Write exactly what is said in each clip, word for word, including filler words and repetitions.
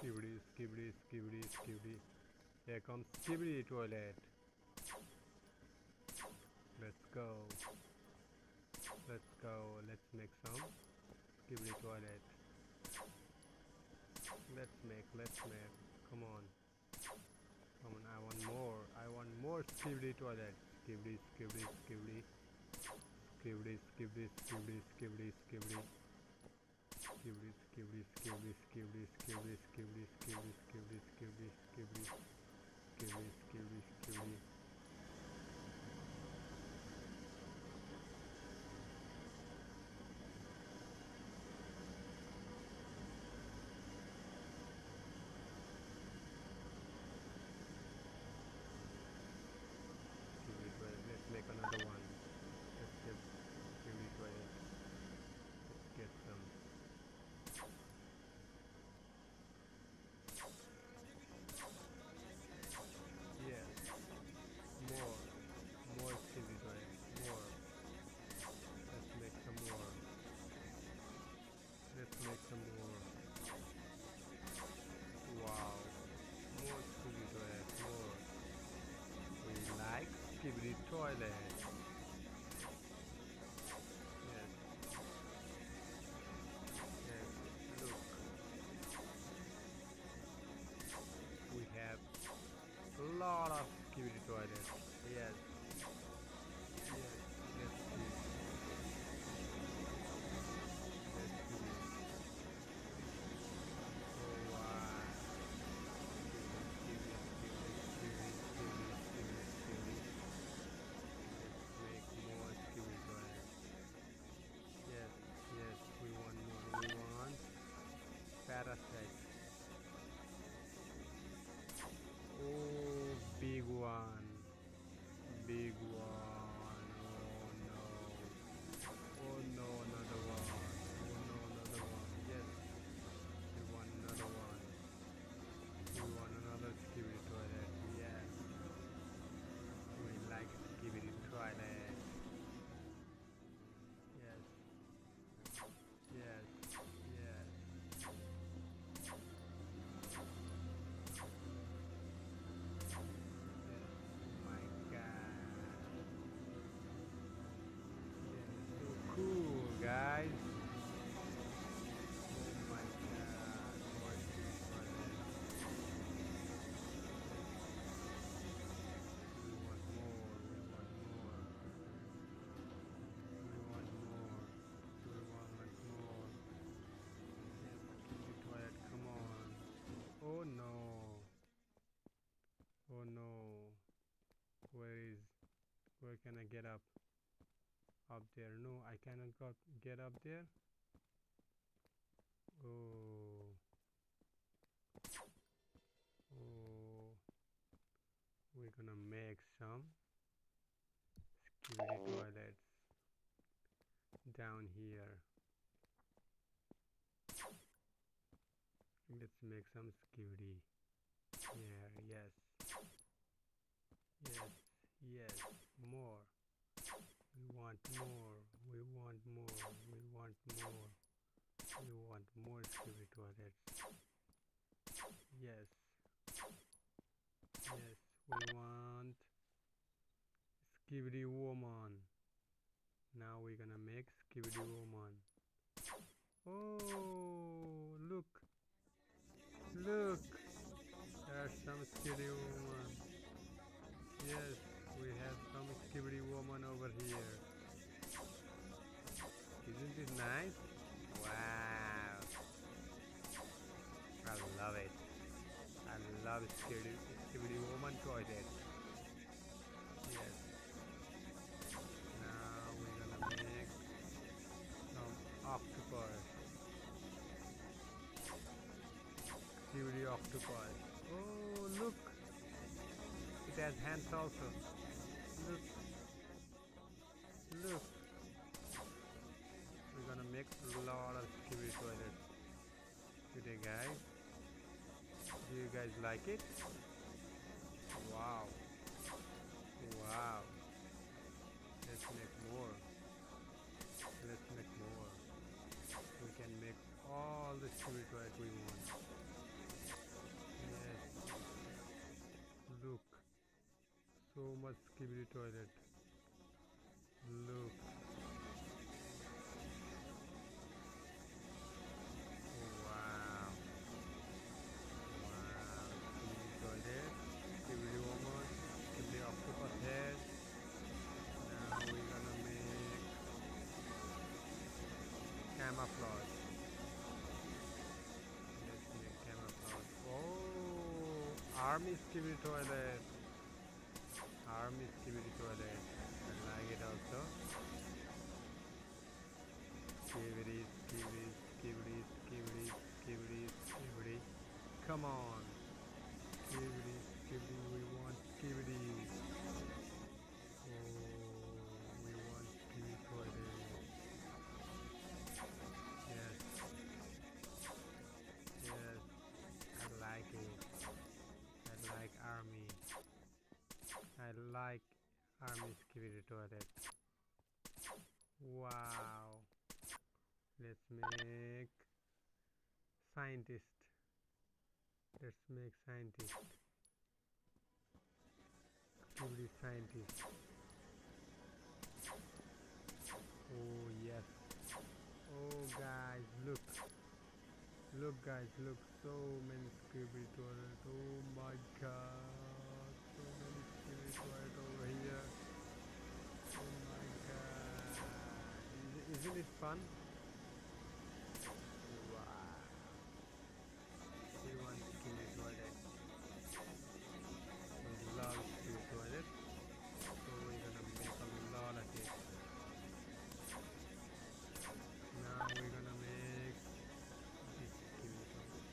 Skibidi, skibidi, skibidi, skibidi. Here comes skibidi toilet. Let's go. Let's go. Let's make some skibidi toilet. Let's make. Let's make. Come on. Come on. I want more. I want more skibidi toilet. Skibidi, skibidi, skibidi. Skibidi, skibidi, skibidi, skibidi, skibidi. Skibidi, skibidi, skibidi, skibidi, skibidi, skibidi, skibidi, skibidi, skibidi, skibidi, skibidi, skibidi, skibidi. Let's make another one. Let's get skibidi toilet. Let's get some. Yes. More. More skibidi toilet. More. Let's make some more. Let's make some more. Wow. More skibidi toilet. More. We like skibidi toilet. Yes. Yes. Look. We have a lot of skibidi toilets. Yes. Yes. Let's see. Let's see. Oh wow. Skibidi, skibidi, skibidi, skibidi, skibidi, skibidi. Let's make more skibidi toilets. Yes. Yes. We want more. We want parasite. Oh, big one. Big one. Oh no. Oh no, another one. Oh no, another one. Yes. We want another one. We want another skibidi toilet. Yes. We like skibidi toilet. Yes. Yes. Yes. Cool, guys. Oh my god. More skibidi toilet. We want more. We want more. We want more. We want much more. Yes, skibidi toilet. Come on. Oh no. Oh no. Where is? Where can I get up? Up there? No, I cannot got, get up there. Oh. Oh. We're gonna make some skibidi toilets down here. Let's make some skibidi. Yeah, yes. Yes, yes, more. We want more. We want more. We want more. We want more skibidi toilets. Yes. Yes, we want skibidi woman. Now we're gonna make skibidi woman. Oh, look. Look. There are some skibidi woman. Yes, we have some skibidi woman over here. Isn't it nice? Wow. I love it. I love skibidi, skibidi woman toilet. Yes. Now we're gonna make some octopus. Skibidi octopus. Oh, look. It has hands also. Look. Look. We're gonna make a lot of skibidi toilets today, guys. Do you guys like it? Wow. Wow. Let's make more. Let's make more. We can make all the skibidi toilets we want. much skibidi toilet. Look. Wow. Wow. Skibidi toilet. Skibidi woman. Skibidi octopus head. Now we're gonna make camouflage. Let's make camouflage. Oh, army skibidi toilet. Army skibidi toilet. I like it also. Skibidi, skibidi, skibidi, skibidi, skibidi, skibidi. Come on. Skibidi, skibidi, we want skibidi. Oh, we want skibidi toilet. Yes. Yes. I like it. I like army. I like army skibidi toilet. Wow. Let's make scientist. Let's make scientist. Skibidi scientist. Oh yes. Oh guys, look. Look guys, look. So many skibidi toilet. Oh my god. So many skibidi toilet over here. Oh my god. Is- Isn't it fun? Wow. We want skibidi toilet. We love skibidi toilet. So we're gonna make a lot of it. Now we're gonna make this skibidi toilet.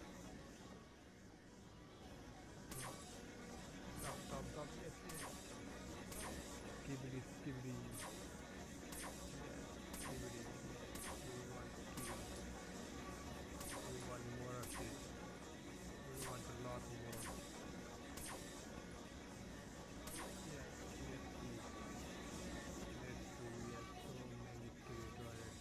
Stop, stop, stop. Yes, yes. Skibidi, skibidi. Yes, skibidi. We want skibidi. We want more of it. We want a lot more. Yes, let's see. Let's see. We have so many skibidi toilets.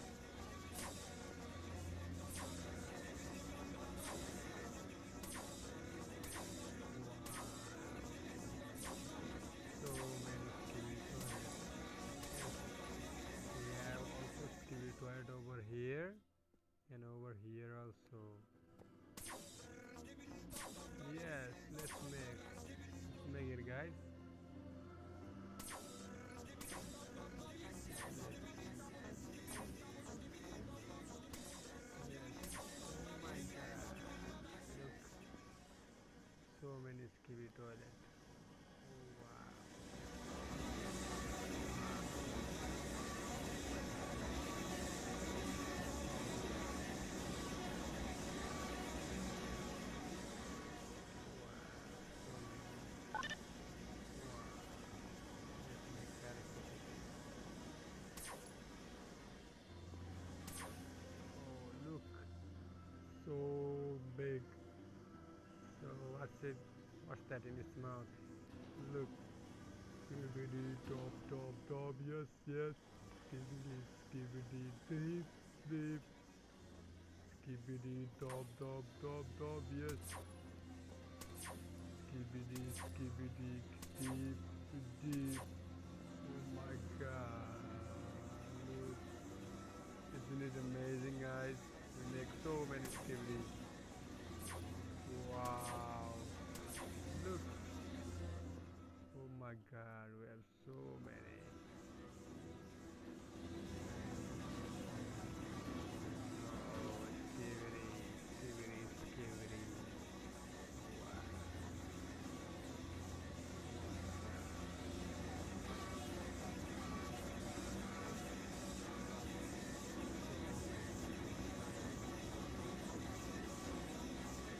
So many skibidi toilets. Yes. We have also skibidi toilet over here and over here also. Yes, let's make. Let's make it, guys. Yes. Oh my god. Look. So many skibidi toilets. Oh wow. Oh, look, so big. So what's it? What's that in its mouth? Look, skibidi top top top. Yes, yes. Skibidi skibidi deep deep. Skibidi top top top top. Yes. Skibidi skibidi deep deep. Oh my god. Look. Isn't it amazing, guys? We make so many skibidi. Wow. Look. Oh my god, we have so many. Oh, skibidi, skibidi, skibidi. Wow.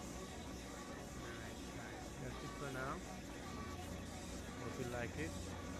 Nice, guys. That's it for now. Hope you like it.